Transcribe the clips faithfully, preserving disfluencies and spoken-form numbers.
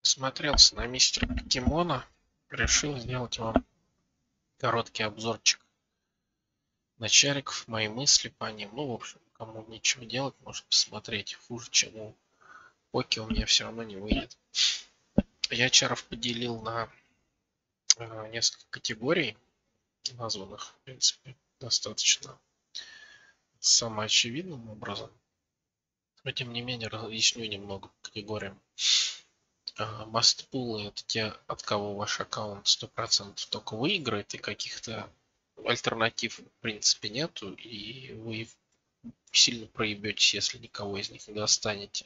Смотрелся на мистера Покемона. Решил сделать вам короткий обзорчик на чариков, мои мысли по ним. Ну, в общем, кому нечего делать, может посмотреть. Хуже, чем у Поки, у меня все равно не выйдет. Я чаров поделил на э, несколько категорий, названных, в принципе, достаточно самоочевидным образом. Но, тем не менее, разъясню немного по категориям. Мастпулы — это те, от кого ваш аккаунт сто процентов только выиграет, и каких-то альтернатив в принципе нету, и вы сильно проебетесь, если никого из них не достанете.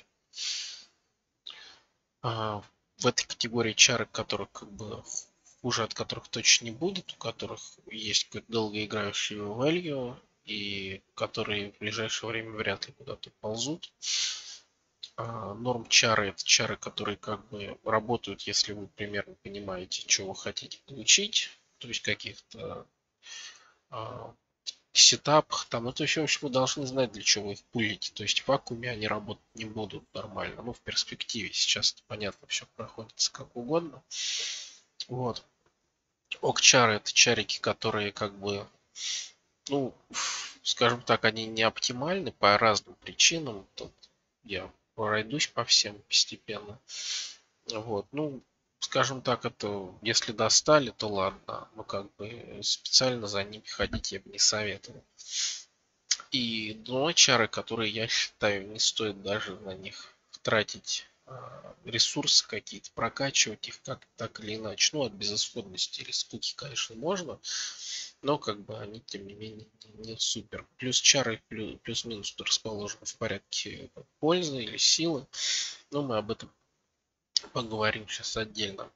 А, в этой категории чары, которых как бы хуже от которых точно не будет, у которых есть какой-то долгоиграющий value, и которые в ближайшее время вряд ли куда-то ползут. Норм чары — это чары, которые как бы работают, если вы примерно понимаете, что вы хотите получить, то есть каких-то а, сетапах там, ну то есть в общем вы должны знать, для чего вы их пулите, то есть в вакууме они работать не будут нормально, ну в перспективе, сейчас понятно, все проходится как угодно. Вот. Ок-чары — это чарики, которые как бы, ну, скажем так, они не оптимальны по разным причинам. Тут я пройдусь по всем постепенно. Вот, ну, скажем так, это если достали, то ладно. Но как бы специально за ними ходить я бы не советовал. И два чары, которые я считаю, не стоит даже на них тратить а, ресурсы какие-то, прокачивать их как так или иначе. Ну, от безысходности или скуки, конечно, можно, но как бы они, тем не менее, не супер. Плюс чары плюс-минус расположены в порядке пользы или силы. Но мы об этом поговорим сейчас отдельно.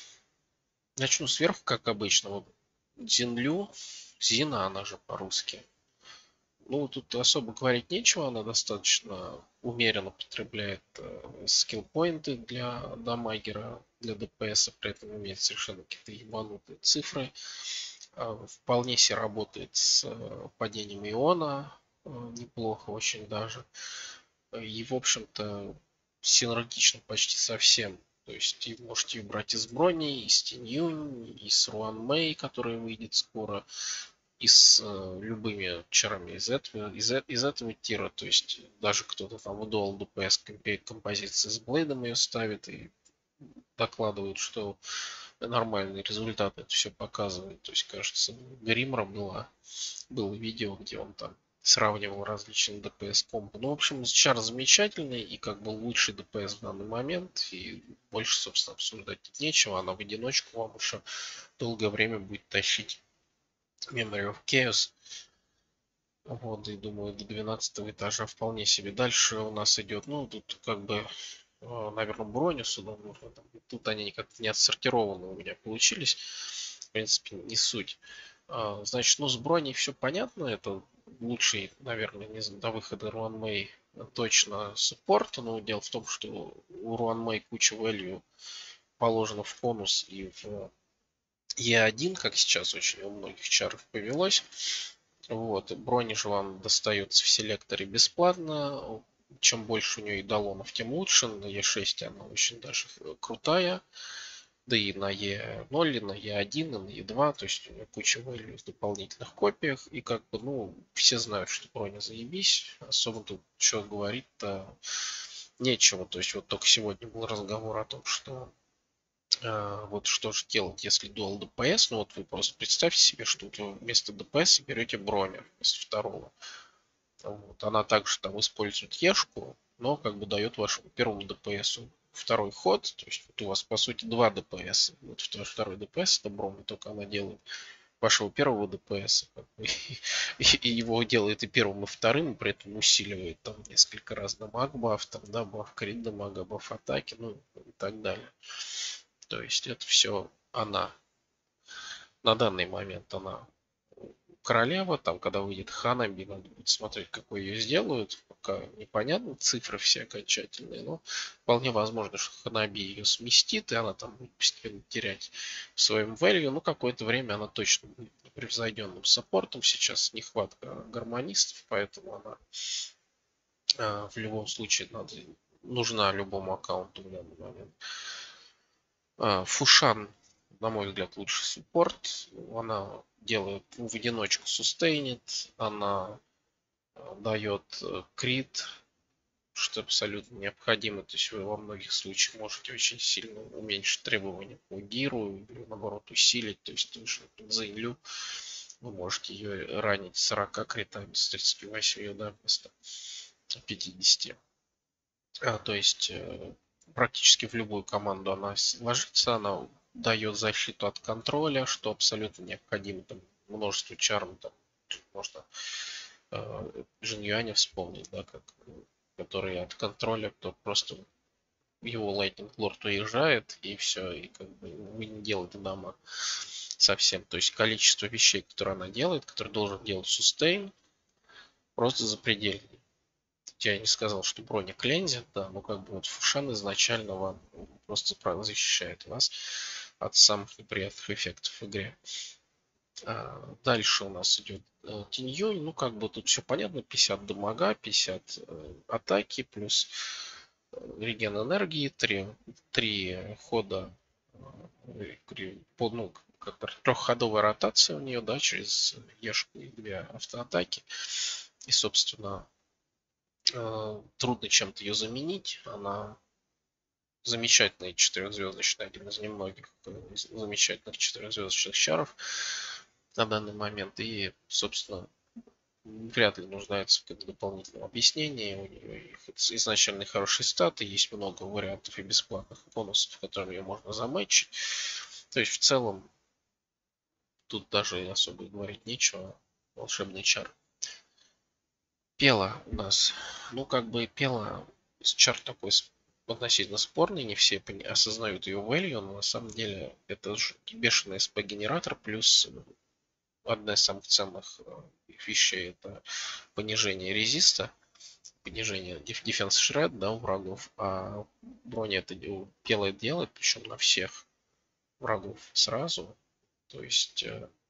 Начну сверху, как обычно. Вот Зинлю, Зина, она же по-русски. Ну, тут особо говорить нечего, она достаточно умеренно потребляет э, скилл-поинты для дамагера, для ДПС, при этом имеет совершенно какие-то ебанутые цифры. Э, вполне себе работает с э, падением иона, э, неплохо очень даже. И, в общем-то, синергично почти со всем. То есть и можете брать из брони, и с Тиньюнь, и с Руан Мэй, который выйдет скоро, и с э, любыми чарами из этого, из, из этого тира. То есть даже кто-то там в Dual ди пи эс композиции с Блейдом ее ставит и докладывает, что нормальный результат это все показывает. То есть, кажется, Гримра было, было видео, где он там сравнивал различные ди пи эс компы. Ну, в общем, чар замечательный и как бы лучший ди пи эс в данный момент. И больше, собственно, обсуждать тут нечего. Она в одиночку вам еще долгое время будет тащить Memory of Chaos. Вот, и думаю, до двенадцатого этажа вполне себе. Дальше у нас идет, ну, тут как бы, наверное, броню сюда нужно. Тут они как-то не отсортированы у меня получились. В принципе, не суть. Значит, ну, с броней все понятно. Это лучший, наверное, не до выхода Руан Мэй точно суппорт. Но дело в том, что у Руан Мэй куча value положено в конус и в и один, как сейчас очень у многих чаров повелось. Вот, брони же вам достается в селекторе бесплатно. Чем больше у нее идолонов, тем лучше. На Е шесть она очень даже крутая. Да и на Е ноль, и на Е один, и на Е два. То есть у нее куча value в дополнительных копиях. И как бы, ну, все знают, что броня заебись. Особо тут что говорить-то нечего. То есть вот только сегодня был разговор о том, что вот что же делать, если dual ди пи эс, ну вот вы просто представьте себе, что вы вместо ди пи эс берете броню вместо второго. Вот. Она также там использует ешку, но как бы дает вашему первому ди пи эс второй ход. То есть вот у вас по сути два ди пи эс. Вот второй ди пи эс это броня, только она делает вашего первого ди пи эс. Как бы, и, и его делает и первым, и вторым, и при этом усиливает там несколько раз дамаг баф, там, да, баф крит дамага, баф атаки, ну и так далее. То есть это все она. На данный момент она королева. Там, когда выйдет Ханаби, надо будет смотреть, какой ее сделают. Пока непонятно, цифры все окончательные. Но вполне возможно, что Ханаби ее сместит, и она там будет постепенно терять в своем value. Ну, какое-то время она точно будет непревзойденным саппортом. Сейчас нехватка гармонистов, поэтому она э, в любом случае надо, нужна любому аккаунту в данный момент. Фушан, на мой взгляд, лучший суппорт. Она делает в одиночку сустейнит, она дает крит, что абсолютно необходимо. То есть вы во многих случаях можете очень сильно уменьшить требования по гиру или наоборот усилить. То есть тоже Зейнлю вы можете ее ранить сорока критами с тридцатью восьмью, да, вместо пятидесяти. А, то есть э, практически в любую команду она ложится, она дает защиту от контроля, что абсолютно необходимо. Там множество чарм, там можно э, Жиньюаня вспомнить, да, как, который от контроля, то просто его Lightning Lord уезжает, и все, и как бы вы не делаете дама совсем. То есть количество вещей, которые она делает, которые должен делать сустейн, просто запредельный. Я не сказал, что броня клензит, да, но как бы вот Фушан изначально вам просто защищает вас от самых неприятных эффектов в игре. А, дальше у нас идет э, Тиньюнь. Ну, как бы тут все понятно. пятьдесят дамага, пятьдесят э, атаки, плюс э, реген энергии, три, три хода, э, по, ну, как бы трехходовая ротация у нее, да, через Ешку и две автоатаки. И, собственно, э, трудно чем-то ее заменить. Она замечательный четырехзвездочный, один из немногих э, замечательных четырехзвездочных чаров на данный момент. И, собственно, вряд ли нуждается в каком-то дополнительном объяснении. У нее изначально хорошие статы, есть много вариантов и бесплатных бонусов, которыми ее можно замэчить. То есть, в целом, тут даже особо говорить нечего. Волшебный чар. Пела у нас. Ну, как бы Пела чар такой относительно спорный, не все осознают ее value, но на самом деле это же бешеный эс пи-генератор, плюс одна из самых ценных вещей это понижение резиста, понижение defense shred, да, у врагов, а броня это Пела делает, причем на всех врагов сразу. То есть,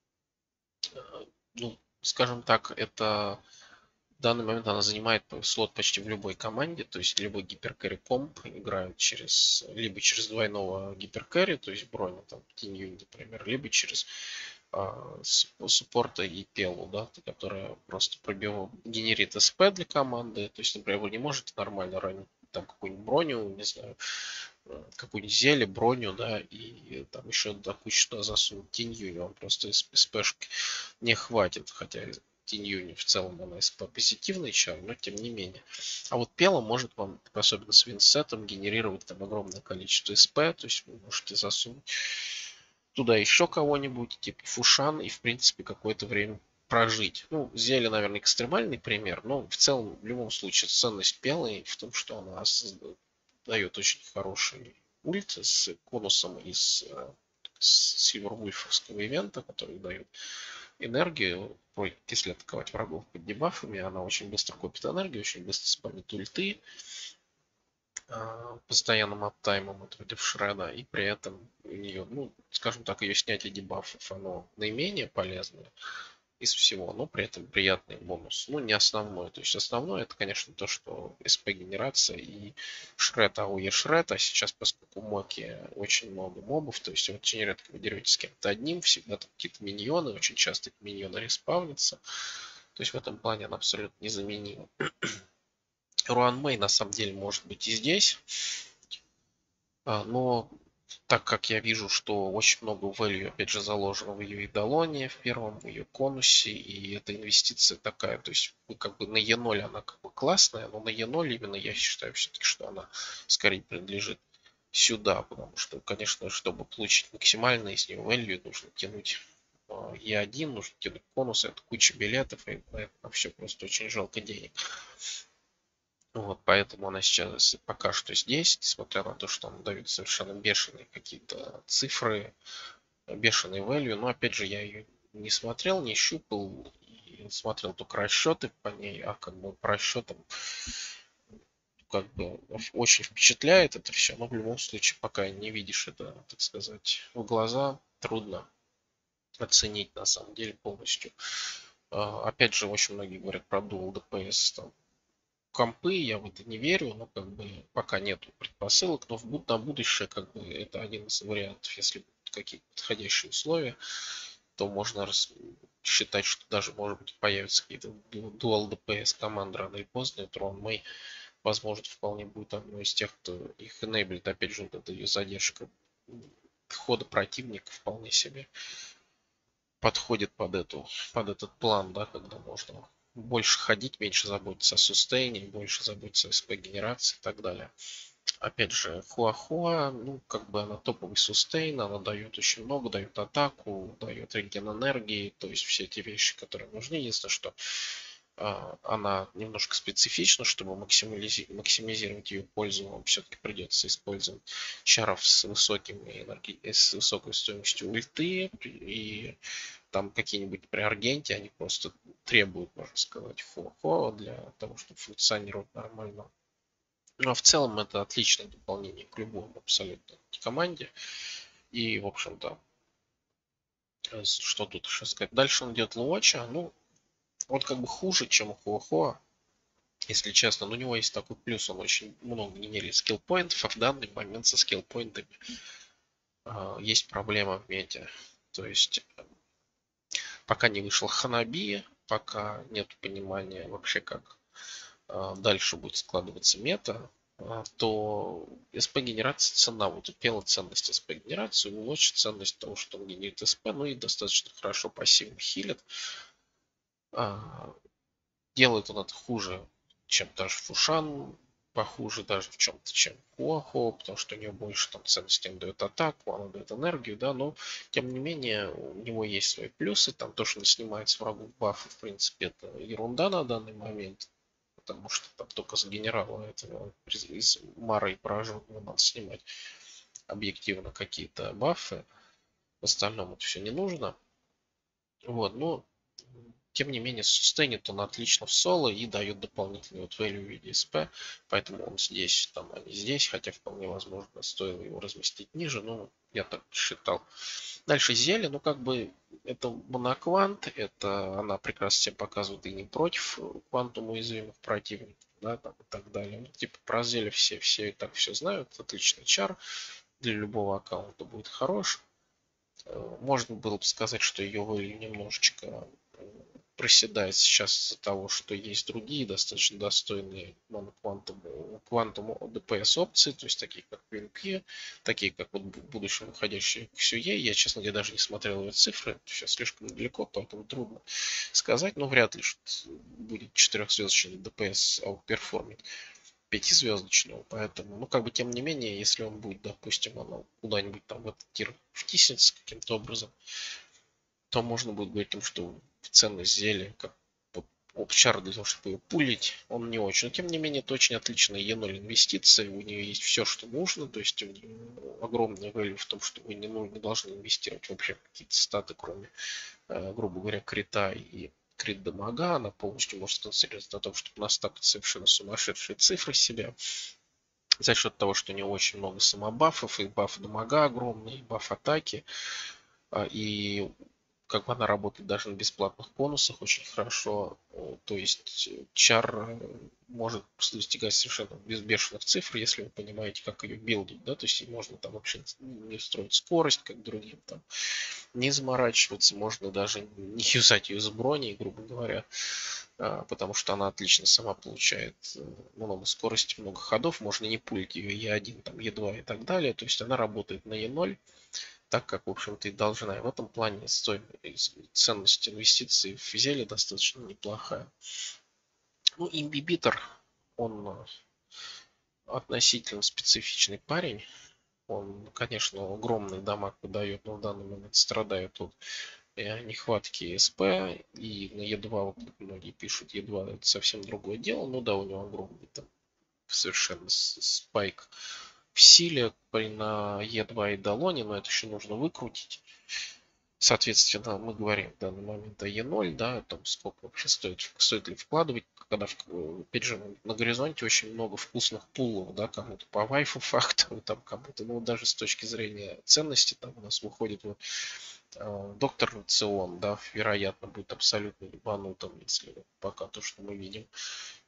ну, скажем так, это в данный момент она занимает слот почти в любой команде, то есть любой гиперкэри комп играют через, либо через двойного гиперкэри, то есть броню, там, Тинью, например, либо через а, суппорта и пелу, да, которая просто пробивает, генерит эс пи для команды, то есть, например, вы не можете нормально ранить там какую-нибудь броню, не знаю, какую-нибудь зелье, броню, да, и там еще до кучи туда засунуть Тинью, вам просто эс пи-шки не хватит, хотя Тинью в целом она эс пи позитивный чар, но тем не менее. А вот Пела может вам, особенно с винсетом, генерировать там огромное количество эс пи, то есть вы можете засунуть туда еще кого-нибудь, типа Фушан, и в принципе какое-то время прожить. Ну, зелье, наверное, экстремальный пример, но в целом, в любом случае, ценность Пелы в том, что она дает очень хороший ульт с конусом из Сильвервульфовского ивента, который дает энергию, если атаковать врагов под дебафами, она очень быстро копит энергию, очень быстро спамит ульты, постоянным аптаймом против шреда, и при этом у нее, ну, скажем так, ее снятие дебафов, оно наименее полезное из всего, но при этом приятный бонус. Ну, не основной. То есть основное это, конечно, то, что эс пи-генерация и шред, АОЕ шред, а сейчас, поскольку в моке очень много мобов, то есть очень редко вы деретесь с кем-то одним, всегда там какие-то миньоны, очень часто эти миньоны респаунятся. То есть в этом плане она абсолютно незаменима. Руан Мэй на самом деле может быть и здесь, но так как я вижу, что очень много value, опять же, заложено в ее идолоне, в первом, в ее конусе, и эта инвестиция такая, то есть вы как бы на и ноль она как бы классная, но на и ноль именно я считаю все-таки, что она скорее принадлежит сюда, потому что, конечно, чтобы получить максимально из нее value, нужно тянуть и один, нужно тянуть конус, это куча билетов, и на все просто очень жалко денег. Вот, поэтому она сейчас пока что здесь, несмотря на то, что он дает совершенно бешеные какие-то цифры, бешеный value. Но опять же, я ее не смотрел, не щупал, и смотрел только расчеты по ней, а как бы по расчетам как бы очень впечатляет это все, но в любом случае, пока не видишь это, так сказать, в глаза, трудно оценить на самом деле полностью. Опять же, очень многие говорят про Dual ди пи эс, там, компы, я в это не верю, но как бы пока нету предпосылок, но в буд- на будущее как бы это один из вариантов, если будут какие-то подходящие условия, то можно рас- считать, что даже может быть появятся какие-то ду- Dual ди пи эс команды рано или поздно, и Tron May, возможно, вполне будет одной из тех, кто их enable, опять же, вот эта ее задержка хода противника вполне себе подходит под эту, под этот план, да, когда можно больше ходить, меньше заботиться о сустейне, больше заботиться о эс пи-генерации и так далее. Опять же, Хуахуа, ну, как бы она топовый сустейн, она дает очень много, дает атаку, дает реген энергии, то есть все эти вещи, которые нужны. Единственное, что а, она немножко специфична, чтобы максимализи- максимизировать ее пользу, вам все-таки придется использовать чаров с, высокими энерги... с высокой стоимостью ульты, и там какие-нибудь при Аргенте, они просто требуют, можно сказать, фо для того, чтобы функционировать нормально. Но в целом это отличное дополнение к любому абсолютно команде. И, в общем-то, что тут еще сказать? Дальше он идет Луоча. Ну, он как бы хуже, чем у Хуахуа, если честно. Но у него есть такой плюс, он очень много генерит скиллпоинтов, а в данный момент со скиллпоинтами э, есть проблема в мете. То есть пока не вышел Ханаби, пока нет понимания вообще, как э, дальше будет складываться мета, э, то эс пи-генерация цена, вот упела ценность эс пи-генерации, улучшит ценность того, что он генерит эс пи, ну и достаточно хорошо пассивно хилит. А, делает он это хуже, чем даже Фушан, похуже даже в чем-то, чем Хуахо, потому что у него больше там ценностей, он дает атаку, она дает энергию, да, но тем не менее у него есть свои плюсы, там то, что он снимает с врагов бафы, в принципе, это ерунда на данный момент, потому что там только с генерала этого из Мара и пораженного надо снимать объективно какие-то бафы, в остальном это все не нужно. Вот, но тем не менее, сустейнит он отлично в соло и дает дополнительный вот value в виде эс пи, поэтому он здесь, там, а не здесь, хотя вполне возможно стоило его разместить ниже, но я так считал. Дальше Зелье, ну как бы это моноквант, это она прекрасно себя показывает и не против квантум уязвимых противников, да, там, и так далее. Ну, типа про Зелье все, все и так все знают, отличный чар, для любого аккаунта будет хорош. Можно было бы сказать, что ее value немножечко проседает сейчас из-за того, что есть другие достаточно достойные моноквантум квантум ди пи эс опции, то есть такие как пи эн пи, такие как вот в будущем выходящие Ксюе. Я, честно говоря, даже не смотрел его цифры, сейчас слишком далеко, поэтому трудно сказать, но вряд ли что будет четырехзвездочный ди пи эс аутперформить пятизвездочного, поэтому, ну, как бы, тем не менее, если он будет, допустим, оно куда-нибудь там в этот тир втиснется каким-то образом, то можно будет говорить о том, что ценность зелья, как опчар для того, чтобы ее пулить, он не очень. Но тем не менее, это очень отличная и ноль инвестиция. У нее есть все, что нужно. То есть у нее огромная value в том, что вы не, ну, не должны инвестировать вообще какие-то статы, кроме, э, грубо говоря, крита и крит дамага. Она полностью может сконцентрироваться на том, чтобы настакать совершенно сумасшедшие цифры себе. За счет того, что у нее очень много самобафов, и баф дамага огромный, и баф атаки. И как бы она работает даже на бесплатных бонусах очень хорошо. То есть чар может достигать совершенно безбешенных цифр, если вы понимаете, как ее билдить. Да? То есть можно там вообще не строить скорость, как другим, там, не заморачиваться, можно даже не юзать ее с броней, грубо говоря, потому что она отлично сама получает много скорости, много ходов, можно не пулить ее е один, там, е два и так далее. То есть она работает на е ноль. Так как, в общем-то, и должна. И в этом плане стоимость, ценность инвестиций в зелье достаточно неплохая. Ну, имбибитор, он относительно специфичный парень. Он, конечно, огромный дамаг выдает, но в данный момент страдает от нехватки эс пи. И на е два, вот многие пишут, е два это совсем другое дело. Ну да, у него огромный там совершенно спайк в силе при на е два и Далоне, но это еще нужно выкрутить. Соответственно, мы говорим в данный момент о е ноль, да, о том, сколько вообще стоит, стоит ли вкладывать, когда, опять же, на горизонте очень много вкусных пулов, да, кому-то по вайфу фактору, там, кому-то, ну, даже с точки зрения ценности, там у нас выходит вот э, доктор Рацион, да, вероятно, будет абсолютно ебанутым, если пока то, что мы видим.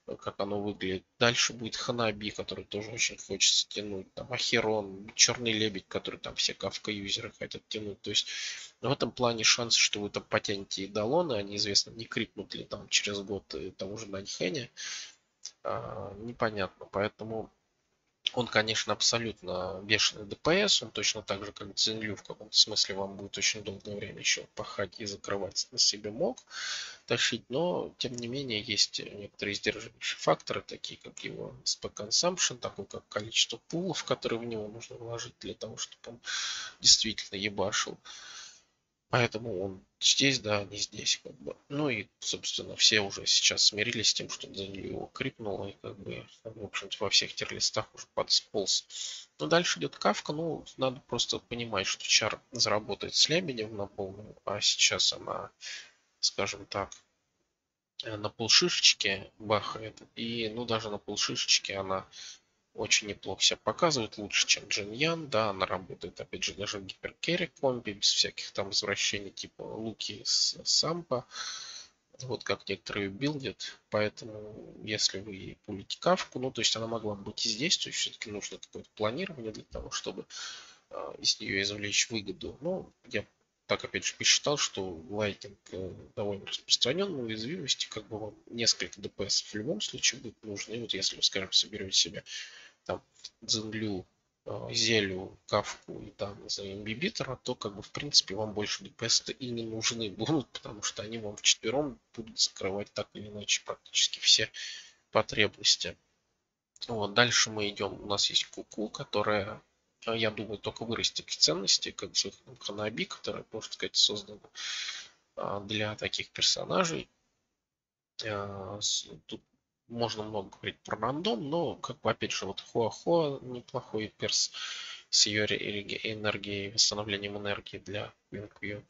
как оно выглядит. Дальше будет Ханаби, который тоже очень хочется тянуть. Там Ахерон, Черный Лебедь, который там все Кавка-юзеры хотят тянуть. То есть в этом плане шанс, что вы там потянете Идолоны, а неизвестно, не крикнут ли там через год тому же Наньхэне, а, непонятно. Поэтому он, конечно, абсолютно бешеный ДПС, он точно так же, как Цзиньлю, в каком-то смысле вам будет очень долгое время еще пахать и закрывать на себе мог тащить, но, тем не менее, есть некоторые сдерживающие факторы, такие как его спек consumption, такое как количество пулов, которые в него нужно вложить для того, чтобы он действительно ебашил. Поэтому он здесь, да, не здесь, как бы. Ну и, собственно, все уже сейчас смирились с тем, что Дзенью его крикнул, и как бы, в общем-то, во всех тирлистах уже подсполз. Но дальше идет Кавка, ну, надо просто понимать, что Чар заработает с Лебедем на полную, а сейчас она, скажем так, на полшишечке бахает, и, ну, даже на полшишечке она очень неплохо себя показывает, лучше, чем Джин Ян, да, она работает, опять же, даже в гиперкерри комби, без всяких там возвращений, типа Луки с Сампа, вот как некоторые билдят, поэтому, если вы пулите Кавку, ну, то есть она могла быть и здесь, то есть все-таки нужно какое-то планирование для того, чтобы э, из нее извлечь выгоду, ну, я так, опять же, посчитал, что лайтинг э, довольно распространен на уязвимости, как бы вам несколько ДПС в любом случае будет нужно, и вот если вы, скажем, соберете себе там Дзенлю, Зелю, Кавку и там, не знаю, Имбибитора, то как бы в принципе вам больше ДПС и не нужны будут, потому что они вам вчетвером будут закрывать так или иначе практически все потребности. Вот, дальше мы идем, у нас есть Куку, которая, я думаю, только вырастет в ценности, как же Ханаби, которая, можно сказать, создана для таких персонажей. Тут можно много говорить про рандом, но, как бы, опять же, вот Хуахуа неплохой перс с ее энергией, восстановлением энергии для Винквью.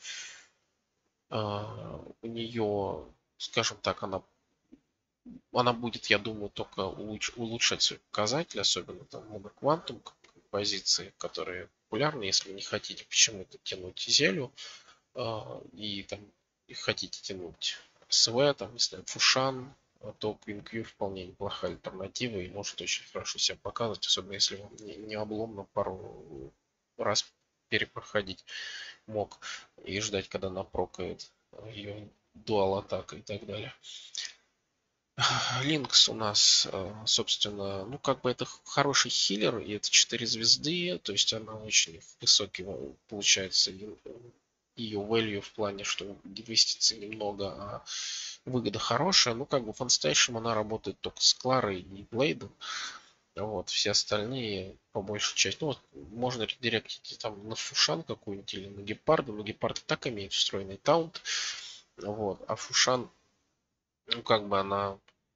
У нее, скажем так, она, она будет, я думаю, только улуч, улучшать свои показатели, особенно там моноквантум позиции, которые популярны, если вы не хотите почему-то тянуть Зелю и там и хотите тянуть СВ, там, не знаю, Фушан, то QueenQ вполне неплохая альтернатива и может очень хорошо себя показывать, особенно если вам не, не обломно пару раз перепроходить мог и ждать, когда напрокает ее дуал атака и так далее. Линкс у нас, собственно, ну как бы это хороший хиллер, и это четыре звезды, то есть она очень высокий получается ее value в плане, что инвестиций немного, а выгода хорошая. Ну, как бы фанстейшем она работает только с Кларой и Блейдом. Вот, все остальные, по большей части, ну, вот, можно редиректить там на Фушан какую-нибудь или на Гепарда, но Гепард так имеет встроенный таунт. Вот, а Фушан, ну, как бы она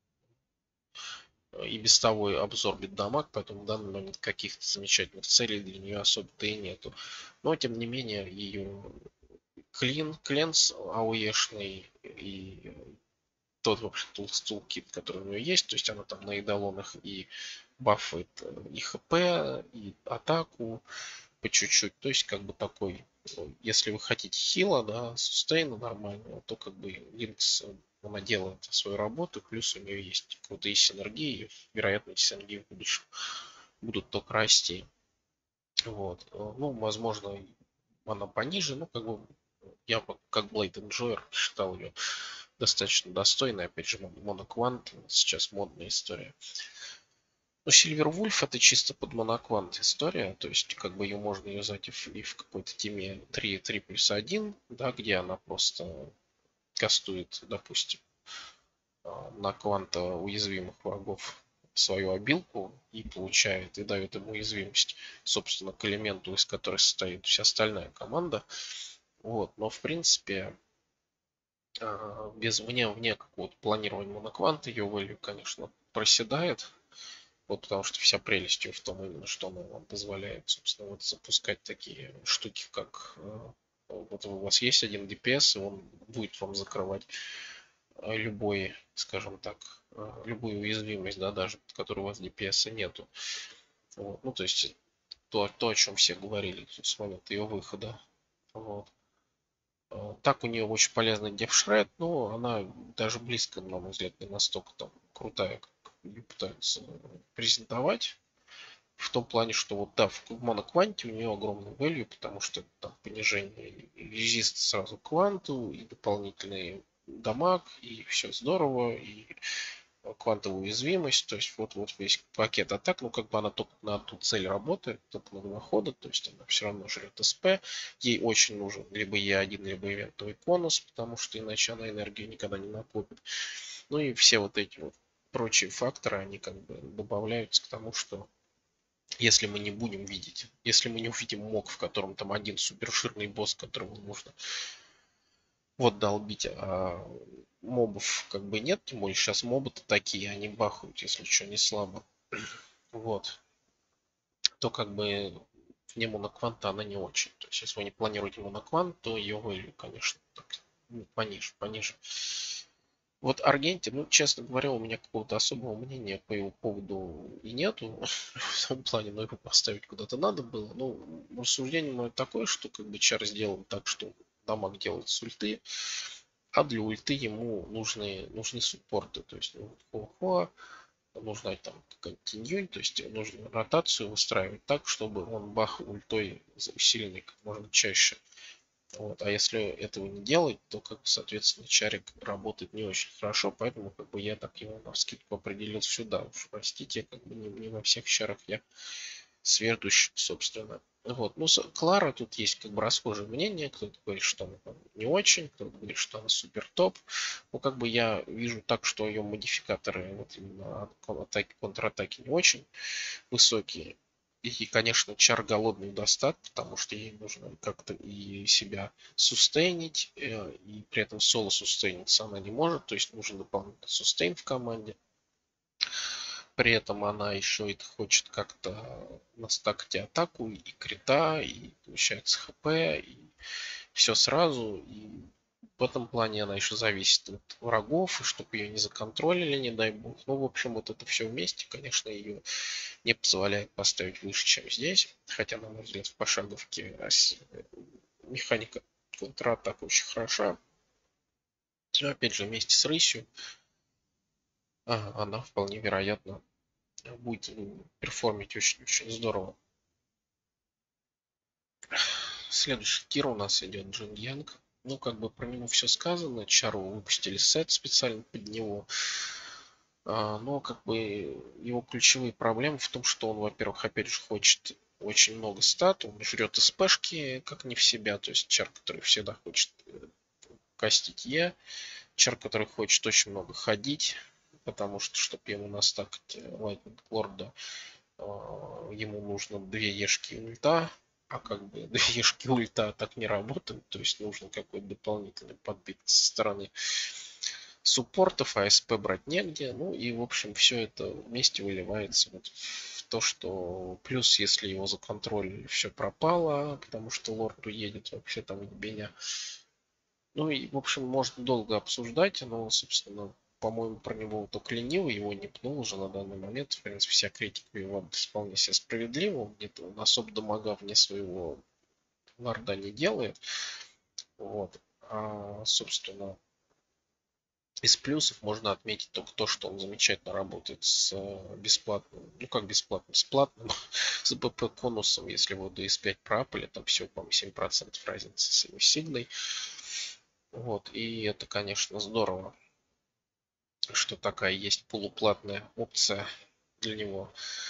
и без того абсорбит дамаг, поэтому в данный момент каких-то замечательных целей для нее особо-то и нету. Но, тем не менее, ее клин, кленс ауешный и тот, в общем, тулкит, который у нее есть, то есть она там на идолонах и бафает и хп, и атаку по чуть-чуть, то есть как бы такой, если вы хотите хила, да, сустейна нормального, то как бы Линкс, она делает свою работу, плюс у нее есть крутые синергии, вероятно, эти синергии в будущем будут только расти. Вот. Ну, возможно, она пониже, ну, как бы я как Blade Enjoyer считал ее достаточно достойной. Опять же, моноквант сейчас модная история. Но Silver Wolf это чисто под моноквант история. То есть, как бы ее можно юзать и в, и в какой-то теме три, три плюс один, да, где она просто кастует, допустим, на кванта уязвимых врагов свою обилку и получает, и дает ему уязвимость, собственно, к элементу, из которой состоит вся остальная команда. Вот, но в принципе без вне, вне какого-то планирования монокванта ее value, конечно, проседает. Вот потому что вся прелесть в том именно, что она вам позволяет, собственно, вот запускать такие штуки, как вот у вас есть один ди пи эс, и он будет вам закрывать любой, скажем так, любую уязвимость, да, даже под которой у вас ди пи эс нету. Вот. Ну, то есть то, то, о чем все говорили с момента ее выхода. Вот. Так у нее очень полезный девшред, но она даже близко, на мой взгляд, не настолько там крутая, ее пытаются презентовать. В том плане, что вот да, в монокванте у нее огромный value, потому что там понижение резист сразу к кванту, и дополнительный дамаг, и все здорово, и квантовая уязвимость, то есть вот, вот весь пакет атак, ну как бы она только на ту цель работает, только на два хода, то есть она все равно жрет СП, ей очень нужен либо Е один, либо ивентовый конус, потому что иначе она энергию никогда не накопит. Ну и все вот эти вот прочие факторы, они как бы добавляются к тому, что если мы не будем видеть, если мы не увидим мок, в котором там один суперширный босс, которого нужно вот долбить, а мобов как бы нет, тем более сейчас мобы-то такие, они бахают, если что, не слабо. Вот. То как бы не монокванта она не очень. То есть если вы не планируете моноквант, то ее value, конечно, так, ну, пониже, пониже. Вот Аргенти, ну, честно говоря, у меня какого-то особого мнения по его поводу и нету. В том плане, ну, его поставить куда-то надо было. Ну, рассуждение мое такое, что как бы Чар сделан так, что дамаг делает с ульты, а для ульты ему нужны, нужны суппорты. То есть ну, Хуахуа, нужна там какая-то тиньюнь, то есть нужно ротацию выстраивать так, чтобы он бах ультой усиленный как можно чаще. Вот. А если этого не делать, то, как бы, соответственно, чарик работает не очень хорошо, поэтому как бы я так его навскидку определил сюда. Уж простите, как бы не, не во всех чарах я сведущ, собственно. Вот. Ну, Клара тут есть как бы расхожее мнение. Кто-то говорит, что она не очень, кто-то говорит, что она супер топ. Ну, как бы я вижу так, что ее модификаторы вот именно атаки, контратаки не очень высокие. И, конечно, чар голодный достат, потому что ей нужно как-то и себя сустейнить, и при этом соло сустейниться она не может, то есть нужен дополнительный сустейн в команде. При этом она еще и хочет как-то настакать атаку, и крита, и получается хп, и все сразу. И в этом плане она еще зависит от врагов, и чтобы ее не законтролили, не дай бог. Ну, в общем, вот это все вместе, конечно, ее не позволяет поставить выше, чем здесь. Хотя, на мой взгляд, в пошаговке механика контратак очень хороша. Но, опять же, вместе с рысью она вполне вероятно будет перформить очень-очень здорово. Следующий тир у нас идет Джин Янг. Ну, как бы про него все сказано. Чару выпустили сет специально под него. Но как бы его ключевые проблемы в том, что он, во-первых, опять же, хочет очень много стат, он жрет СПшки как не в себя, то есть чар, который всегда хочет кастить Е, чар, который хочет очень много ходить, потому что, чтобы ему настакать Lightning Lord, ему нужно две ешки ульта, а как бы две ешки ульта так не работают, то есть нужно какой-то дополнительный подбит со стороны суппортов, а СП брать негде. Ну и, в общем, все это вместе выливается вот в то, что плюс, если его законтролили, все пропало, потому что лорд уедет вообще там в ебеня. Ну и, в общем, можно долго обсуждать, но, собственно, по-моему, про него только ленивый его не пнул уже на данный момент. В принципе, вся критика его вполне себе справедлива. Он, он особо дамага вне своего лорда не делает. Вот. А, собственно, из плюсов можно отметить только то, что он замечательно работает с бесплатным, ну как бесплатным, с платным, с БП конусом, если его до эс пять проапали, там всего, по-моему, семь процентов разницы с его сигной. Вот, и это, конечно, здорово, что такая есть полуплатная опция для него.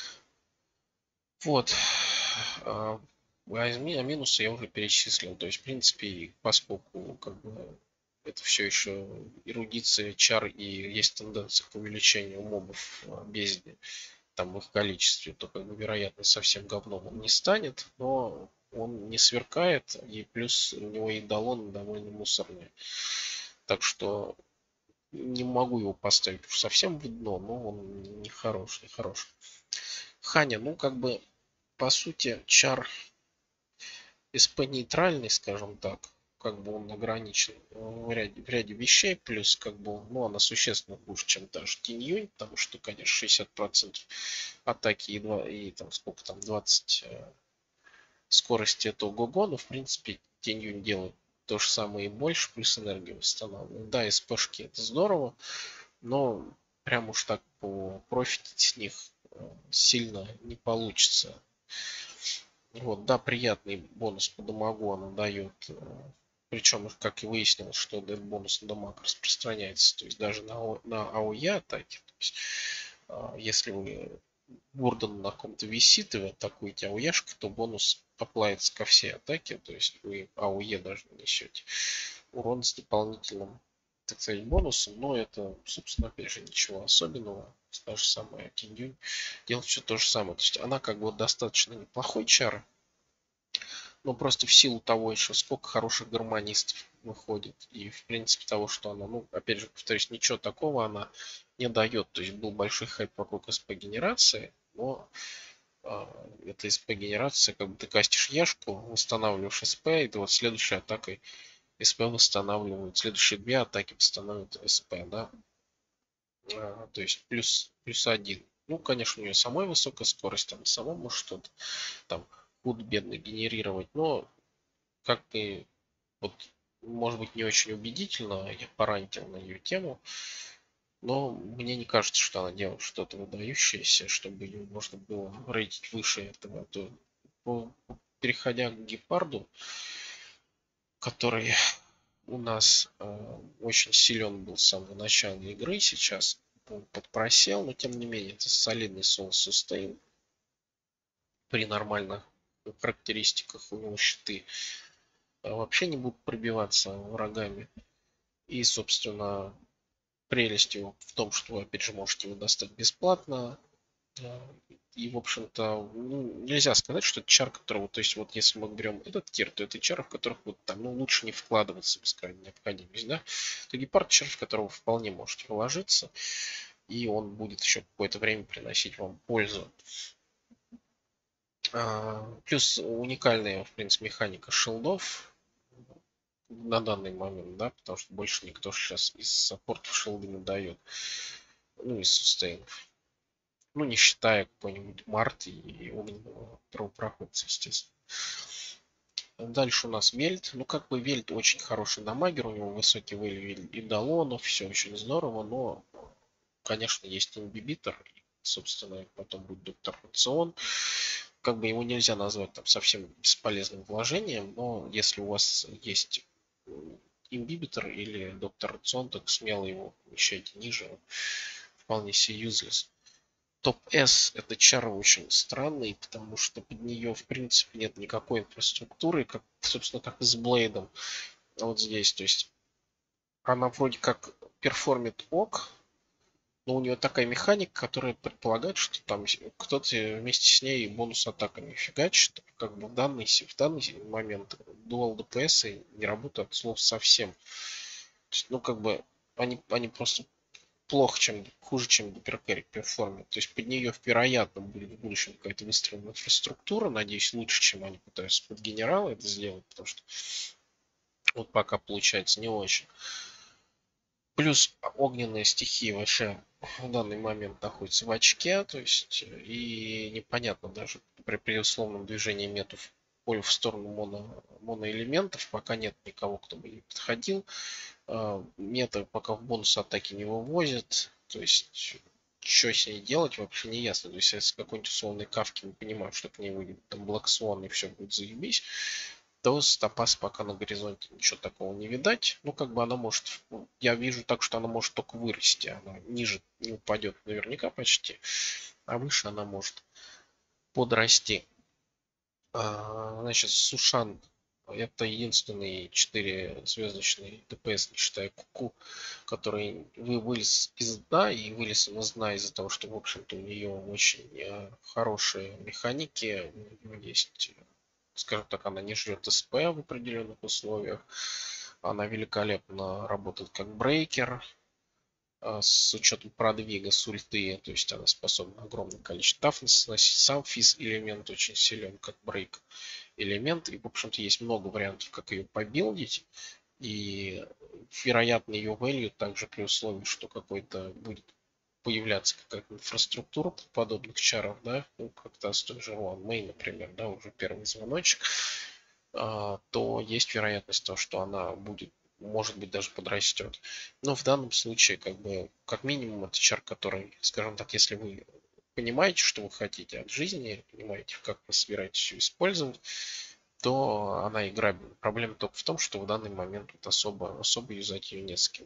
Вот. А минусы я уже перечислил. То есть, в принципе, поскольку как бы это все еще эрудиция, чар, и есть тенденция к увеличению мобов в бездне, там в их количестве, то как бы вероятно совсем говном он не станет, но он не сверкает, и плюс у него и долон довольно мусорный. Так что не могу его поставить уж совсем в дно, но он не хорош, не хорош. Ханя, ну как бы по сути чар СП нейтральный, скажем так, как бы он ограничен в ряде, в ряде вещей, плюс как бы, ну, она существенно хуже, чем даже Тиньюнь, потому что, конечно, шестьдесят процентов атаки и, два, и там сколько там, двадцать э, скорости это ого-го, но в принципе Тиньюнь делает то же самое и больше, плюс энергию восстанавливает. Да, СПшки это здорово, но прям уж так профитить с них сильно не получится. Вот, да, приятный бонус по дамагу она дает. Причем, как и выяснилось, что этот бонус на дамаг распространяется. То есть даже на, на АОЕ атаки. То есть, если вы Бурден на ком-то висит, и вы атакуете АОЕшкой, то бонус оплавится ко всей атаке. То есть вы АОЕ даже несете урон с дополнительным, так сказать, бонусом. Но это, собственно, опять же, ничего особенного. Та же самая Киндюнь делает все то же самое. То есть она как бы достаточно неплохой чар. Но просто в силу того еще, сколько хороших гармонистов выходит. И в принципе того, что она, ну, опять же, повторюсь, ничего такого она не дает. То есть был большой хайп вокруг СП-генерации, но э, эта СП-генерация, как бы ты кастишь Ешку, восстанавливаешь СП, и ты вот следующей атакой СП восстанавливают, следующие две атаки восстанавливают СП, да. А, то есть плюс, плюс один. Ну, конечно, у нее самой высокая скорость, она сама может что-то там худо-бедно генерировать, но как бы вот, может быть, не очень убедительно, я порантил на ее тему, но мне не кажется, что она делает что-то выдающееся, чтобы ее можно было рейтить выше этого. То, по, переходя к Гепарду, который у нас э, очень силен был с самого начала игры, сейчас подпросел, но тем не менее это солидный соло сустейн. При нормальных характеристиках у него щиты вообще не будут пробиваться врагами. И, собственно, прелесть его в том, что вы, опять же, можете его достать бесплатно. И, в общем-то, ну, нельзя сказать, что это чар, которого, то есть, вот если мы берем этот тир, то это чар, в которых вот там, ну, лучше не вкладываться без крайней необходимости, да. То гепард чар, в которого вполне можете вложиться, и он будет еще какое-то время приносить вам пользу. Плюс уникальная, в принципе, механика шилдов на данный момент, да, потому что больше никто сейчас из саппортов шилды не дает. Ну, из сустейнов. Ну, не считая какой-нибудь Март и огненного правопроходца, естественно. Дальше у нас Вельт. Ну, как бы Вельт очень хороший дамагер, у него высокий вэлью и долонов, все очень здорово, но, конечно, есть инбибитор, и, собственно, потом будет доктор Рацион. Как бы его нельзя назвать там совсем бесполезным вложением, но если у вас есть инбибитор или доктор Рацион, то смело его помещайте ниже, вполне себе useless. Топ-С это чар очень странный, потому что под нее в принципе нет никакой инфраструктуры, как, собственно, как и с Блейдом. Вот здесь, то есть она вроде как перформит ок, но у нее такая механика, которая предполагает, что там кто-то вместе с ней бонус атаками фигачит. Как бы в данный, в данный момент дуал ДПС не работают от слов совсем. То есть, ну, как бы они, они просто плохо, чем хуже, чем гиперкэрри перформит. То есть под нее, вероятно, будет в будущем какая-то выстроена инфраструктура. Надеюсь, лучше, чем они пытаются под генерала это сделать, потому что вот пока получается не очень. Плюс огненные стихии вообще в данный момент находятся в очке, то есть и непонятно даже при, при условном движении метов в сторону моно, моноэлементов, пока нет никого, кто бы не подходил. Мета пока в бонус атаки не вывозит, то есть что с ней делать вообще не ясно. То есть если какой-нибудь условный кавки мы понимаем, что к ней выйдет там Black Swan и все будет заебись, то с Топаз пока на горизонте ничего такого не видать. Ну, как бы она может, я вижу так, что она может только вырасти. Она ниже не упадет наверняка почти, а выше она может подрасти. Значит, Сушан это единственный четырехзвездочный ДПС, не считая Куку, который вы вылез из дна, и вылез он из дна из-за того, что, в общем-то, у нее очень хорошие механики. У нее есть, скажем так, она не жрет СП в определенных условиях. Она великолепно работает как брейкер, с учетом продвига с ульты, то есть она способна огромное количество тафнес сносить. Сам физ элемент очень силен, как брейк элемент, и в общем-то есть много вариантов, как ее побилдить, и вероятно ее value также при условии, что какой-то будет появляться какая-то инфраструктура подобных чаров, да, ну, как-то с той же One May, например, да, уже первый звоночек, то есть вероятность того, что она будет может быть, даже подрастет. Но в данном случае, как бы, как минимум, это чар, который, скажем так, если вы понимаете, что вы хотите от жизни, понимаете, как вы собираетесь ее использовать, то она играбельна. Проблема только в том, что в данный момент вот особо, особо юзать ее не с кем.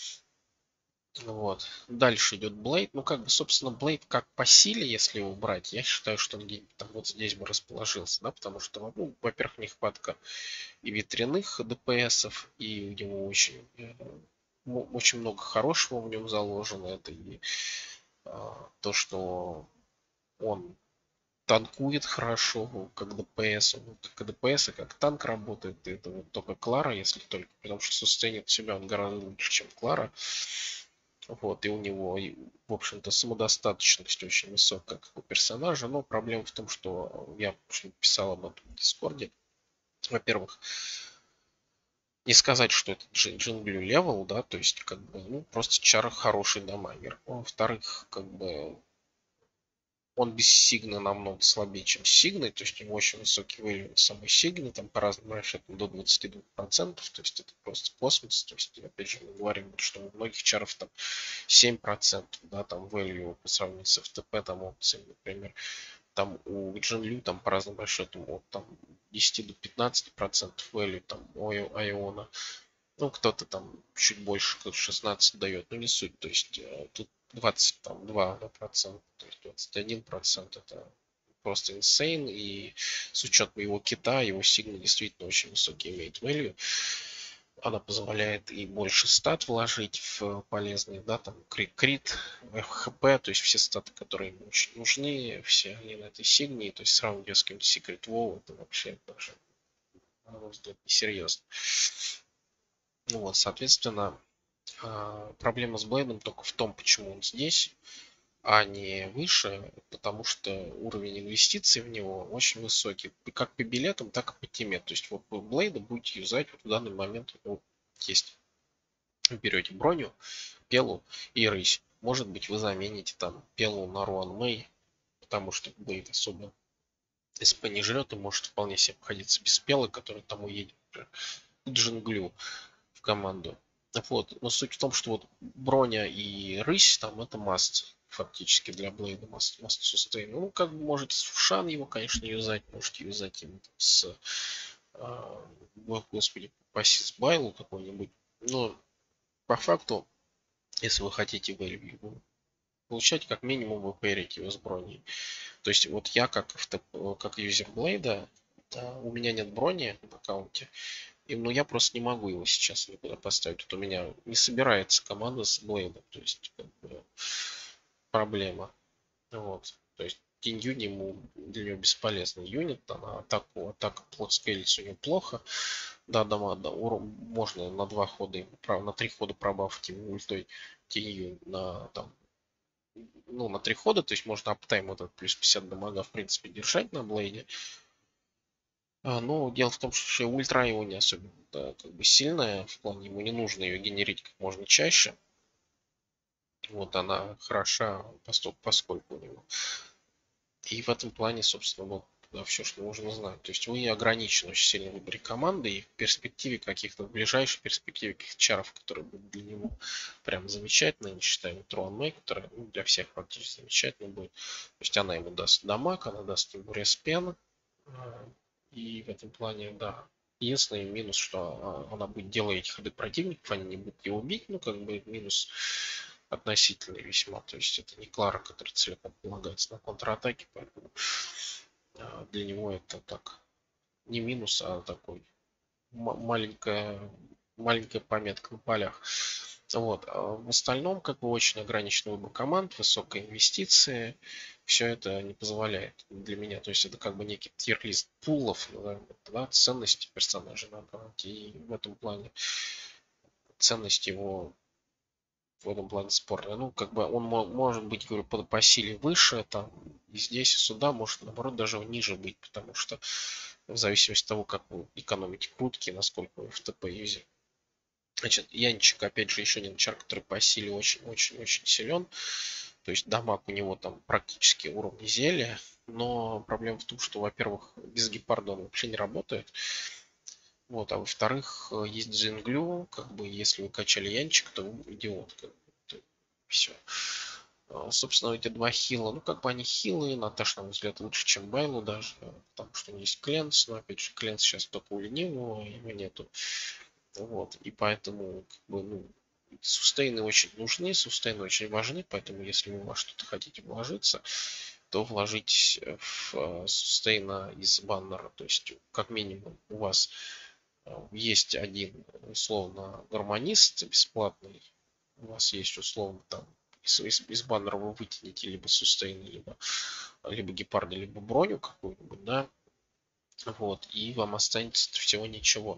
Вот. Дальше идет Блейд. Ну, как бы, собственно, Блейд как по силе, если его брать, я считаю, что он где-нибудь там вот здесь бы расположился, да, потому что, ну, во-первых, нехватка и ветряных ДПСов, и у него очень, э, очень много хорошего в нем заложено. Это и а, то, что он танкует хорошо, как ДПС, ну, как ДПС, и как танк работает. Это вот только Клара, если только, потому что сустейнит себя он гораздо лучше, чем Клара. Вот, и у него, в общем-то, самодостаточность очень высокая, как у персонажа. Но проблема в том, что я писал об этом в Дискорде. Во-первых, не сказать, что это джинглю левел, да, то есть, как бы, ну, просто чар хороший дамагер. Во-вторых, как бы, он без сигны намного слабее, чем с сигной, то есть у него очень высокий value самой сигны, там по разным расчетам до двадцати двух процентов, то есть это просто космос, то есть опять же мы говорим, что у многих чаров там семь процентов, да, там value по сравнению с эф тэ пэ, там опциями, например, там у Джинлю там по разным расчетам от там десяти до пятнадцати процентов value там у Айона. Ну, кто-то там чуть больше, кто-то шестнадцать дает, но не суть. То есть э, тут двадцать два процента, то есть двадцать один процент это просто insane. И с учетом его кита, его сигнал действительно очень высокий имеет value. Она позволяет и больше стат вложить в полезные, да, там крит, крит, эф хэ пэ, то есть все статы, которые ему очень нужны, все они на этой сигне, то есть сравнивать с каким-то Secret WoW, это вообще даже, на мой взгляд, несерьезно. Ну вот, соответственно, проблема с Блейдом только в том, почему он здесь, а не выше, потому что уровень инвестиций в него очень высокий. Как по билетам, так и по теме. То есть вот вы Блейда будете юзать вот в данный момент. Вот есть. Вы берете броню, Пелу и рысь. Может быть, вы замените там Пелу на Руан Мэй, потому что Блейд особо СП не жрет и может вполне себе обходиться без Пелы, который там уедет. Джинглю в команду. Вот. Но суть в том, что вот броня и рысь там это маст фактически для Блейда маст, маст сустейн. Ну, как бы можете в Шан его, конечно, юзать, можете юзать им с э, господи, пассис Байлу какой-нибудь. Но по факту, если вы хотите value получать, как минимум вы пэрите его с броней. То есть вот я как, как юзер Блейда, да, у меня нет брони в аккаунте, и, ну, я просто не могу его сейчас никуда поставить. Тут у меня не собирается команда с Блейдом. То есть, как бы, проблема. Вот. То есть, День Юни ему для него бесполезный юнит. Она атаку, атака плот скейлится у него плохо. Да, дома, да, урон можно на два хода, на три хода пробафать ему ультой День Юни на там, ну, на три хода, то есть можно аптайм вот этот плюс пятьдесят дамага в принципе держать на Блейде. А, ну, дело в том, что ультра его не особенно, да, как бы сильная, в плане ему не нужно ее генерить как можно чаще. Вот она хороша, поскольку у него. И в этом плане, собственно, вот да, все, что нужно знать. То есть вы ограничены очень сильно в выборе команды, и в перспективе каких-то, в ближайшей перспективе каких-то чаров, которые будут для него прям замечательные, не считая Трон Мэй, которая ну, для всех практически замечательно будет. То есть она ему даст дамаг, она даст ему респен, и в этом плане, да. Единственный минус, что она будет делать эти ходы противников, они не будут его бить, ну, как бы минус относительный весьма. То есть это не Клара, который целиком полагается на контратаке, поэтому для него это так не минус, а такой маленькая, маленькая пометка на полях. Вот. А в остальном, как бы, очень ограниченный выбор команд, высокие инвестиции. Все это не позволяет для меня. То есть это как бы некий тир-лист пулов, да, ценности персонажа на аккаунте. И в этом плане ценность его в этом плане спорная. Ну, как бы он может быть, говорю, по, по силе выше, там, и здесь, и сюда, может, наоборот, даже ниже быть, потому что в зависимости от того, как вы экономите крутки, насколько вы в ТП юзер. Значит, Янчик, опять же, еще один чар, который по силе очень-очень-очень силен. То есть дамаг у него там практически уровни зелья. Но проблема в том, что, во-первых, без гепарда он вообще не работает. Вот, а во-вторых, э, есть Джинглю, как бы, если вы качали Янчик, то вы идиот, как бы, все. Собственно, эти два хила, ну, как бы они хилые, Наташ, на мой взгляд, лучше, чем Байлу даже, потому что у него есть Кленс, но, опять же, Кленс сейчас только у ленивого, его нету. Вот, и поэтому, как бы, ну, сустейны очень нужны, сустейны очень важны, поэтому, если вы во что-то хотите вложиться, то вложить в сустейна из баннера, то есть, как минимум, у вас есть один, условно, гармонист бесплатный, у вас есть, условно, там, из, из, из баннера вы вытянете либо сустейн, либо, либо гепарда, либо броню какую-нибудь, да, вот, и вам останется всего ничего.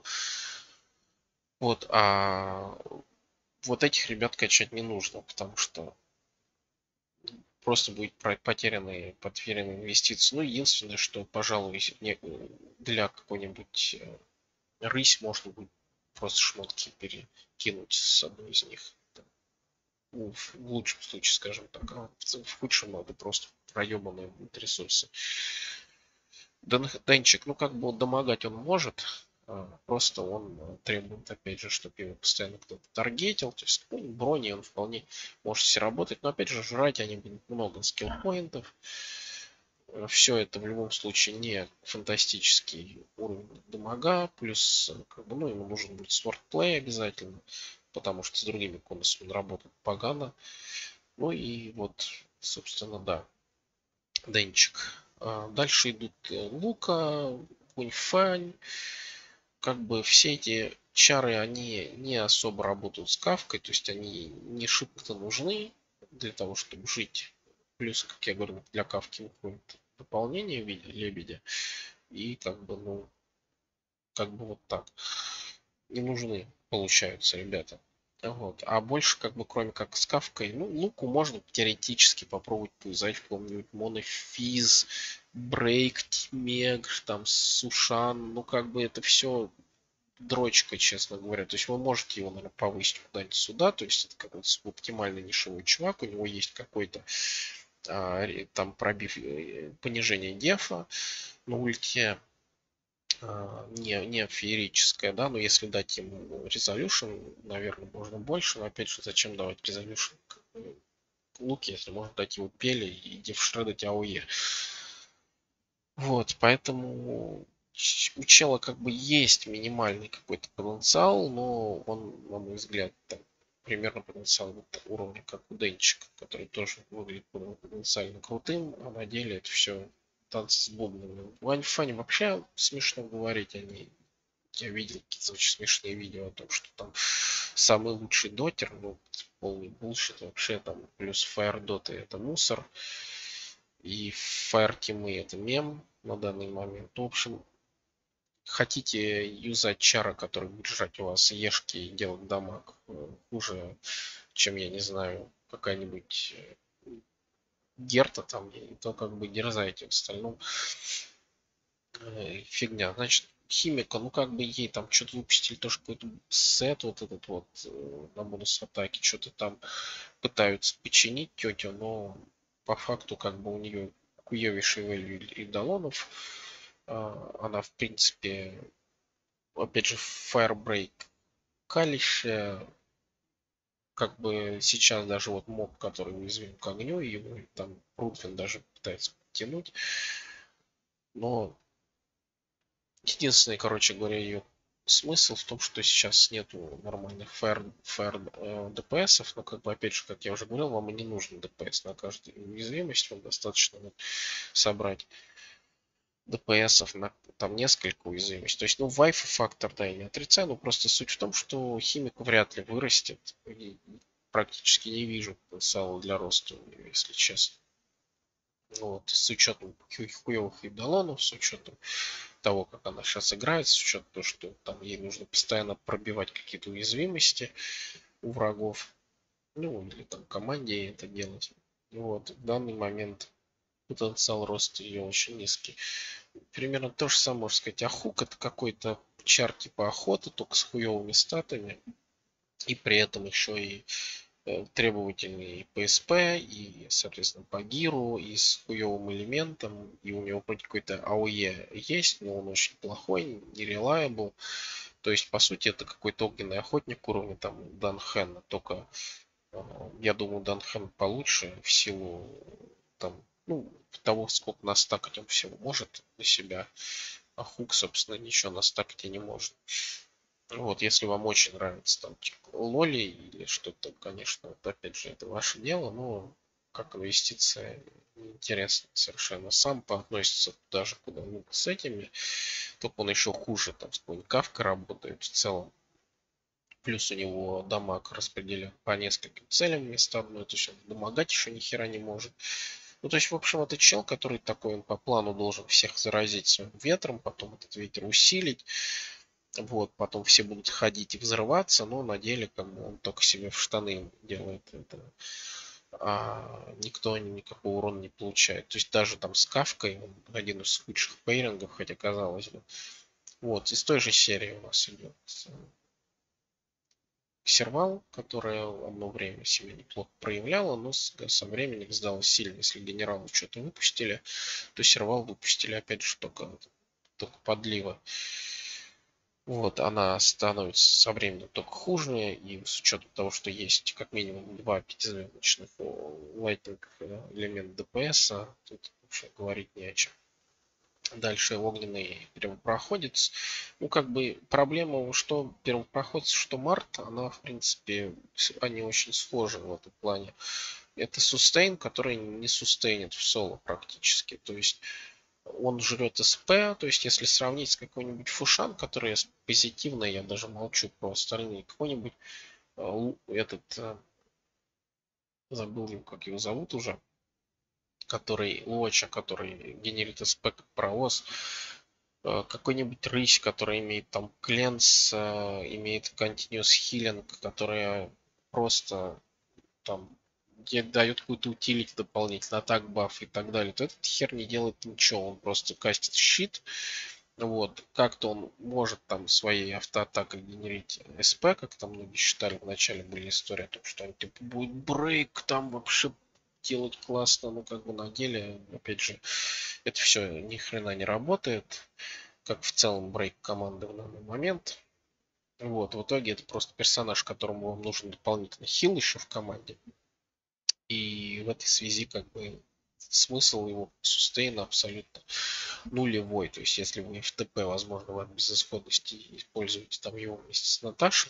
Вот, а вот этих ребят качать не нужно, потому что просто будет потеряны, потеряны инвестиции. Ну, единственное, что, пожалуй, для какой-нибудь рысь можно будет просто шмотки перекинуть с одной из них. Ну, в лучшем случае, скажем так. А в худшем это просто проебанные ресурсы. Денчик, ну как бы домогать он может, просто он требует, опять же, чтобы его постоянно кто-то таргетил. То есть, ну, брони он вполне может все работать, но опять же, жрать они будут много скилл-поинтов. Все это в любом случае не фантастический уровень дамага, плюс как бы, ну, ему нужен будет свordплей обязательно, потому что с другими конусами он работает погано. Ну и вот, собственно, да, Денчик. Дальше идут Лука, Гуньфань. Как бы все эти чары, они не особо работают с кавкой, то есть они не шибко нужны для того, чтобы жить. Плюс, как я говорю, для кавки выходит дополнение в виде лебедя. И как бы, ну, как бы вот так. Не нужны, получаются, ребята. Вот. А больше, как бы, кроме как с кавкой, ну, Луку можно теоретически попробовать повязать в каком-нибудь Монофиз, Брейк, Тимег, там, Сушан. Ну, как бы это все дрочка, честно говоря. То есть вы можете его, наверное, повысить куда-нибудь сюда. То есть это какой-то оптимальный нишевой чувак. У него есть какой-то а, там пробив, понижение дефа на ульте. Не, не феерическая, да, но если дать ему resolution, наверное, можно больше, но опять же, зачем давать resolution лук, если можно дать его пели и дефшредать АОЕ. Вот, поэтому у чела как бы есть минимальный какой-то потенциал, но он, на мой взгляд, там, примерно потенциал вот уровня, как у Денчика, который тоже выглядит потенциально крутым, а на деле это все танцы с бубнами. В Анифане вообще смешно говорить, они я видел какие-то очень смешные видео о том, что там самый лучший дотер, ну, полный булшит вообще, там, плюс Fire Dota это мусор, и Fire Team это мем на данный момент. В общем, хотите юзать чара, который будет жрать у вас ешки и делать дамаг хуже, чем, я не знаю, какая-нибудь Герта там, то как бы дерзайте. В остальном фигня. Значит, Химика, ну как бы ей там что-то выпустили, тоже какой-то сет вот этот вот на бонус атаки, что-то там пытаются починить тетю, но по факту как бы у нее хуевейший value и долонов. Она в принципе, опять же, Firebreak калище, как бы сейчас даже вот моб, который уязвим к огню, его там Рутвин даже пытается тянуть, но единственный, короче говоря, ее смысл в том, что сейчас нету нормальных fair, fair э, ДПСов, но как бы опять же, как я уже говорил, вам и не нужен ДПС на каждую уязвимость, вам достаточно вот собрать ДПСов на там несколько уязвимостей. То есть, ну, вайфа фактор, да, я не отрицаю, но просто суть в том, что химик вряд ли вырастет. И практически не вижу потенциала для роста, если честно. Вот, с учетом хуевых идолонов, с учетом того, как она сейчас играет, с учетом того, что там ей нужно постоянно пробивать какие-то уязвимости у врагов, ну, или там команде это делать. Вот, в данный момент потенциал роста ее очень низкий. Примерно то же самое можно сказать. А хук это какой-то чар типа охоты, только с хуевыми статами. И при этом еще и требовательный по эс пи и, соответственно, по гиру, и с хуевым элементом, и у него вроде какой-то эй о и есть, но он очень плохой, не reliable. То есть, по сути, это какой-то огненный охотник уровня там Данхэна, только я думаю, Данхэн получше в силу там, ну, того, сколько настакать он всего может на себя. А Хук, собственно, ничего настакать и не может. Вот, если вам очень нравится там типа лоли или что-то, конечно, вот, опять же, это ваше дело, но как инвестиция интересно совершенно. Сам поотносится даже куда-нибудь с этими, только он еще хуже, там, с Кавка работает в целом. Плюс у него дамаг распределен по нескольким целям вместо одной. То есть он дамагать еще ни хера не может. Ну, то есть, в общем, это чел, который такой, он по плану должен всех заразить своим ветром, потом этот ветер усилить. Вот, потом все будут ходить и взрываться, но на деле как бы он только себе в штаны делает это. А никто никакого урона не получает. То есть даже там с Кавкой, он один из худших пейрингов, хотя казалось бы. Вот, из той же серии у нас идет Сервал, которая одно время себя неплохо проявляла, но со временем сдалась сильно. Если генералы что-то выпустили, то Сервал выпустили опять же только, только подлива. Вот, она становится со временем только хуже, и с учетом того, что есть как минимум два пятизвездочных лайтинг элемент ДПС, тут вообще говорить не о чем. Дальше огненный первопроходец. Ну, как бы проблема, что первопроходец, что Март, она, в принципе, они очень схожи в этом плане. Это сустейн, который не сустейнит в соло практически. То есть он жрет эс пи, то есть если сравнить с какой-нибудь Фушан, который позитивный, я даже молчу про остальные, какой-нибудь этот, забыл, как его зовут уже, который Лоча, который генерит эс пи как паровоз, какой-нибудь рысь, который имеет там кленс, имеет continuous healing, которая просто там дает какую-то утилить дополнительно, атак, баф и так далее, то этот хер не делает ничего, он просто кастит щит, вот, как-то он может там своей автоатакой генерить эс пи, как там многие считали, вначале были истории о том, что он типа будет брейк, там вообще делать классно, но как бы на деле, опять же, это все ни хрена не работает, как в целом брейк команды в данный момент. Вот, в итоге это просто персонаж, которому вам нужен дополнительный хил еще в команде. И в этой связи как бы смысл его сустейна абсолютно нулевой. То есть если вы в ТП, возможно, вы от безысходности используете там его вместе с Наташей,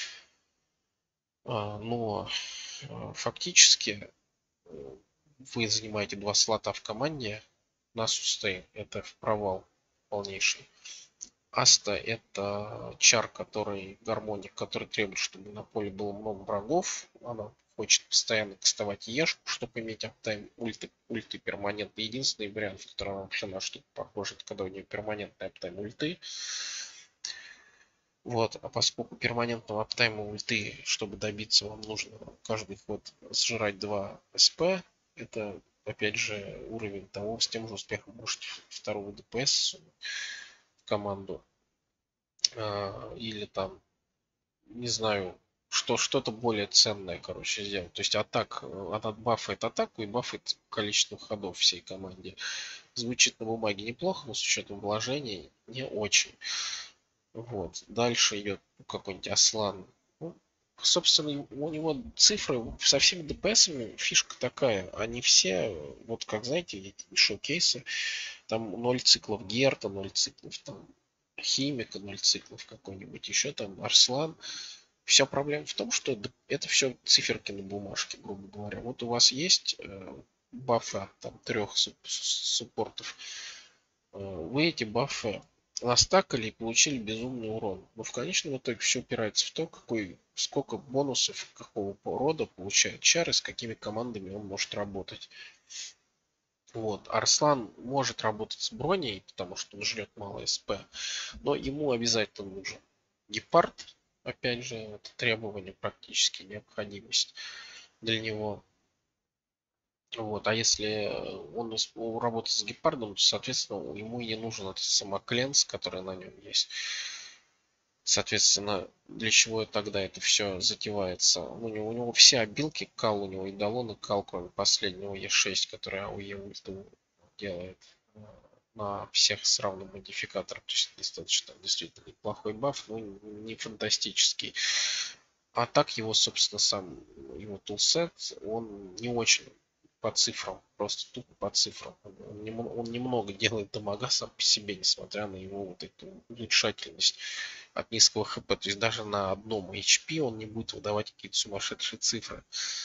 но фактически вы занимаете два слота в команде на сустейн. Это в провал полнейший. Аста это чар, который гармоник, который требует, чтобы на поле было много врагов. Она хочет постоянно кастовать ешку, чтобы иметь аптайм ульты, ульты перманентный. Единственный вариант, в котором вообще на что-то похоже, это когда у нее перманентный аптайм ульты. Вот, а поскольку перманентного аптайма ульты, чтобы добиться, вам нужно каждый ход сжирать два эс пи. Это, опять же, уровень того, с тем же успехом можете второго ДПС в команду. Или там, не знаю, что что-то более ценное, короче, сделать. То есть атак, она бафает атаку и бафает количество ходов всей команде. Звучит на бумаге неплохо, но с учетом вложений не очень. Вот. Дальше идет какой-нибудь Аслан. Ну, собственно, у него цифры со всеми ДПСами фишка такая. Они все, вот как знаете, эти шоу-кейсы, там ноль циклов Герта, ноль циклов там Химика, ноль циклов какой-нибудь, еще там Арслан. Вся проблема в том, что это все циферки на бумажке, грубо говоря. Вот у вас есть э, бафы от там, трех суп суппортов. Э, вы эти бафы настакали и получили безумный урон. Но в конечном итоге все упирается в то, какой, сколько бонусов, какого рода получает чары, с какими командами он может работать. Вот. Арслан может работать с броней, потому что он жрет мало эс пи, но ему обязательно нужен гепард. Опять же, это требование, практически необходимость для него. Вот. А если он работает с гепардом, то, соответственно, ему и не нужен этот самокленс, который на нем есть. Соответственно, для чего тогда это все затевается? У него, у него все обилки кал, у него и долоны кал, кроме последнего Е шесть, который АОЕ ульту делает э, на всех с равным модификатором. То есть достаточно действительно неплохой баф, но не фантастический. А так его, собственно, сам его тулсет, он не очень по цифрам, просто тупо по цифрам. Он, не, он немного делает дамага сам по себе, несмотря на его вот эту улучшательность от низкого хп. То есть даже на одном эйч пи он не будет выдавать какие-то сумасшедшие цифры.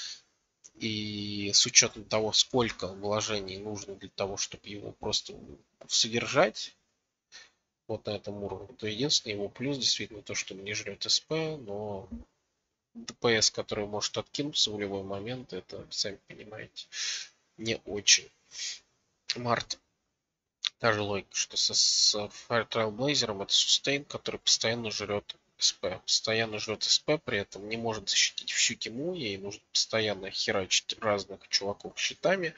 И с учетом того, сколько вложений нужно для того, чтобы его просто содержать вот на этом уровне, то единственный его плюс действительно то, что он не жрет СП, но ДПС, который может откинуться в любой момент, это, сами понимаете, не очень. Март. Та же логика, что со, с Fire Trailblazer это сустейн, который постоянно жрет СП. Постоянно жрет СП, при этом не может защитить всю тиму. Ей нужно постоянно херачить разных чуваков щитами.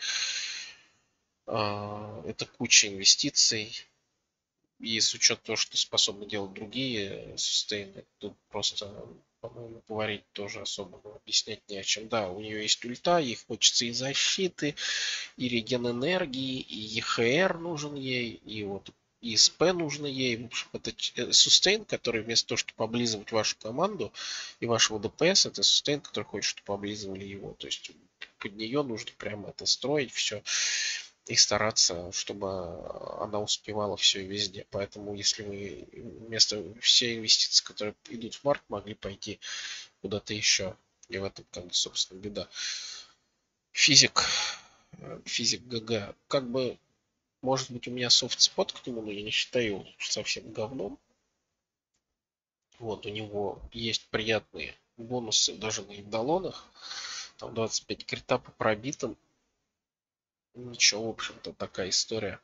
Это куча инвестиций. И с учетом того, что способны делать другие сустейны, тут просто, по-моему, говорить тоже особо объяснять не о чем. Да, у нее есть ульта, ей хочется и защиты, и реген энергии, и ЕХР нужен ей, и вот и СП нужно ей. В общем, это сустейн, который вместо того, чтобы облизывать вашу команду и вашего ДПС, это сустейн, который хочет, чтобы облизывали его. То есть под нее нужно прямо это строить все и стараться, чтобы она успевала все и везде. Поэтому, если вы вместо все инвестиции, которые идут в март, могли пойти куда-то еще. И в этом, как бы, собственно, беда. Физик. Физик ГГ. Как бы, может быть, у меня софт-спот к нему, но я не считаю его совсем говном. Вот, у него есть приятные бонусы даже на индолонах. Там двадцать пять крита по пробитым. Ничего, в общем-то, такая история.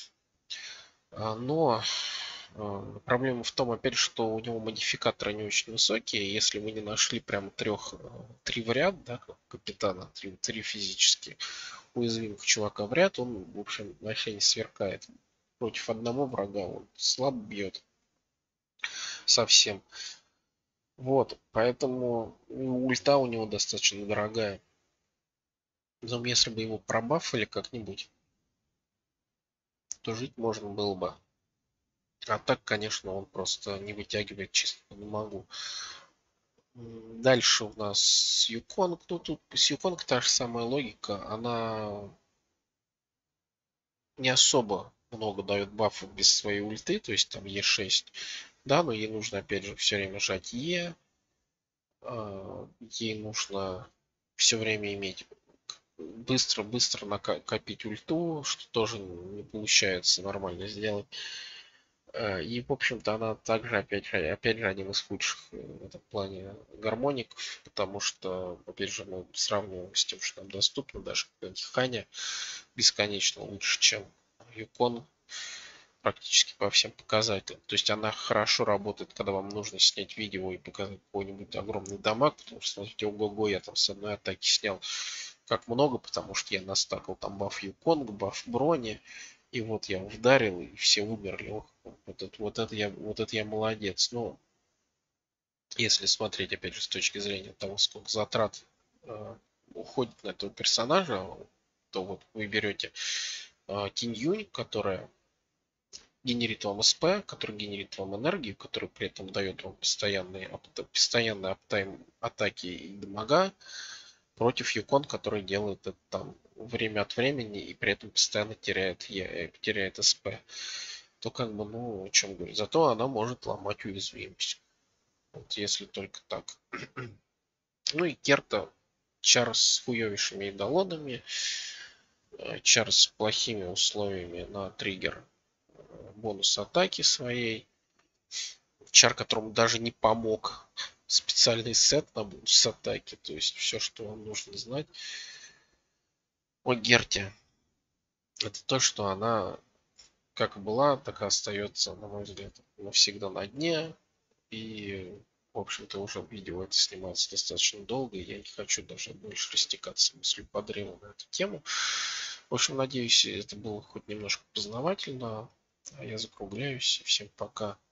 Но проблема в том, опять, что у него модификаторы не очень высокие. Если вы не нашли прям трех, три в ряд, да, капитана, три, три физически уязвимых чувака в ряд, он, в общем, вообще не сверкает. Против одного врага он слаб бьет совсем. Вот, поэтому ульта у него достаточно дорогая. Но если бы его пробафали как-нибудь, то жить можно было бы. А так, конечно, он просто не вытягивает чисто не могу. Дальше у нас Юконг. Ну, тут с Юконг та же самая логика. Она не особо много дает бафов без своей ульты. То есть там Е шесть. Да, но ей нужно, опять же, все время жать Е. Ей нужно все время иметь быстро-быстро накопить ульту, что тоже не получается нормально сделать. И, в общем-то, она также, опять же, опять же, один из худших в этом плане гармоников, потому что, опять же, мы сравниваем с тем, что нам доступно, даже Ханя бесконечно лучше, чем Юкон практически по всем показателям. То есть она хорошо работает, когда вам нужно снять видео и показать какой-нибудь огромный дамаг, потому что, смотрите, ого-го, я там с одной атаки снял как много, потому что я настакал там баф Юконг, баф брони, и вот я вдарил, и все умерли. Ох, вот это, вот это я, вот это я молодец. Но если смотреть, опять же, с точки зрения того, сколько затрат э, уходит на этого персонажа, то вот вы берете э, Тинь Юнь, которая генерит вам СП, который генерит вам энергию, который при этом дает вам постоянные, постоянные аптайм атаки и дамага, против Юкон, который делает это там время от времени и при этом постоянно теряет, Е, теряет СП. То как бы, ну, о чем говорить. Зато она может ломать уязвимость. Вот если только так. Ну и Керта, чар с хуевейшими идолонами, чар с плохими условиями на триггер бонус атаки своей. Чар, которому даже не помог специальный сет на бонус атаки. То есть все, что вам нужно знать о Герте. Это то, что она как была, так и остается, на мой взгляд, навсегда на дне. И, в общем-то, уже видео это снимается достаточно долго, и я не хочу даже больше растекаться мыслью по древу на эту тему. В общем, надеюсь, это было хоть немножко познавательно. А я закругляюсь. Всем пока.